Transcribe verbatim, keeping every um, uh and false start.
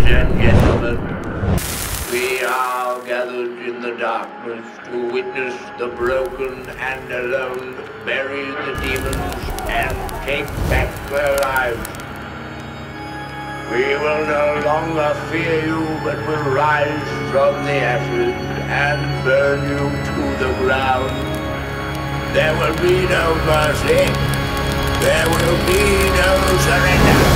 Ladies and gentlemen, we are gathered in the darkness to witness the broken and alone bury the demons and take back their lives. We will no longer fear you, but will rise from the ashes and burn you to the ground. There will be no mercy. There will be no surrender.